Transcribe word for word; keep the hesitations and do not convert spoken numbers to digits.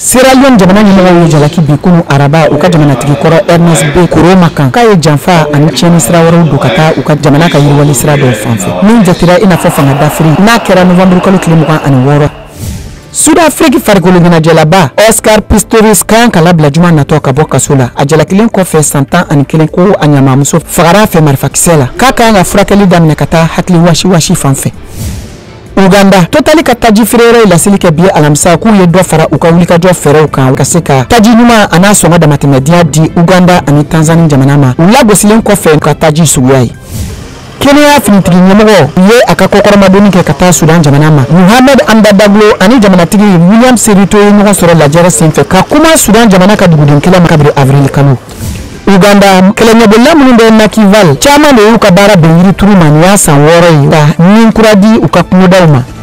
Sierra Leone jamana ɲɛmɔgɔw ye jalaki bi kunu araba u ka jamanatigi kɔrɔ Ernest B Koroma kan k'a ye janfa ani tiɲɛni sira wɛrɛw don ka taa u ka jamana ka yiriwali sira dɔw fanfɛ min jatira i n'a fɔ fanga dafiri n'a kɛra novembre kalo tile mugan ani wɔɔrɔ. Sud-Afrique farikolo ɲɛnajɛlaba Oscar Pistorius kan ka labila juma natɔ ka bɔ kaso la a jalakilen kɔfɛ san tan ani kelen ko a ɲamamuso fagara fɛ marifakisɛ la k'a kan ka furakɛli daminɛ ka taa hakili wasi wasi fanfɛ. Uganda totali ka taji feere laseli kɛ bi alamisa k'u ye dɔ fara u ka wulikajɔ fɛɛrɛw kan ka se ka taji ɲuman a n'a sɔngɔ damatɛmɛdiya di Uganda ani Tanzanie jamana ma u lagosilen kɔfɛ ka taji suguya ye. Kenya finitigi ɲɛmɔgɔ u ye a ka kɔkɔrɔmadonni kɛ ka taa Sudan jamana ma Mohamed Anda Daglo ani jamanatigi William Serito ye ɲɔgɔn sɔrɔ lajɛrɛ senfɛ ka kuma Sudan jamana ka duguden kelen ma kabiri avril kalo. Uganda kɛlɛɲɛbɔla minnu bɛ Nakival caman de y'u ka baara bɛn yiri turu ma ni y'a san wɔɔrɔ ye ka nin kura di u ka kungodaw ma.